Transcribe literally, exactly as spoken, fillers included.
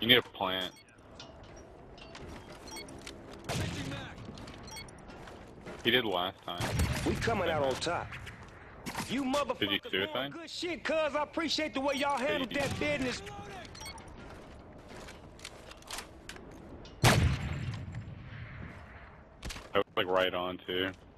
You need a plant. He did last time. We coming out on top. You motherfuckers Did you doing suicide? good shit, cuz. I appreciate the way y'all handled that business. I was like right on too.